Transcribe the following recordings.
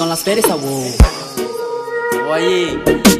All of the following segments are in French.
est dans la sphère et ça wow. Voyez.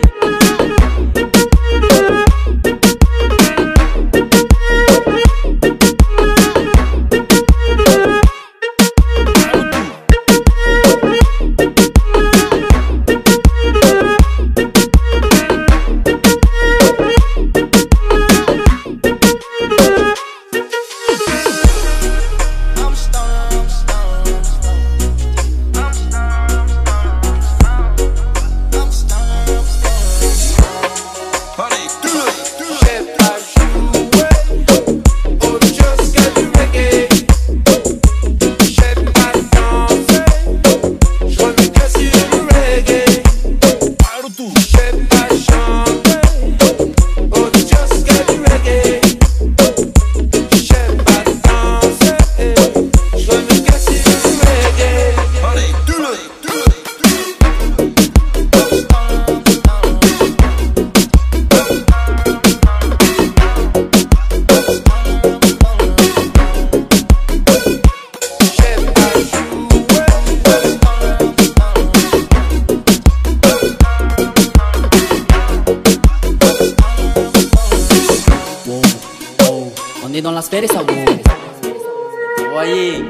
On est dans la sphère et ça wow. Voyez.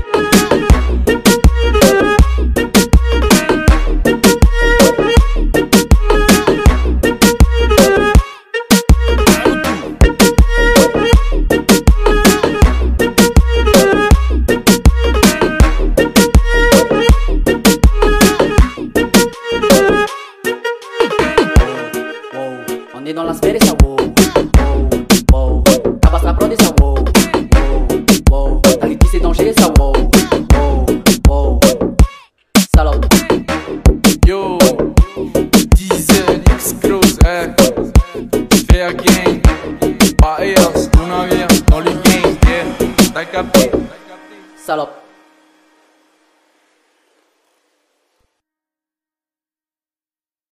On est dans la sphère et ça wow. La prod et ça wow, wow, wow. La liquide c'est danger et ça wow, wow, wow. Salope. Yo, Diesel X-Cross, Fair Game, Baez, una vie dans le game, t'as capté. Salope.